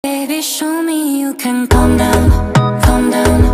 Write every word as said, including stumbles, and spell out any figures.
Baby, show me you can calm down, calm down.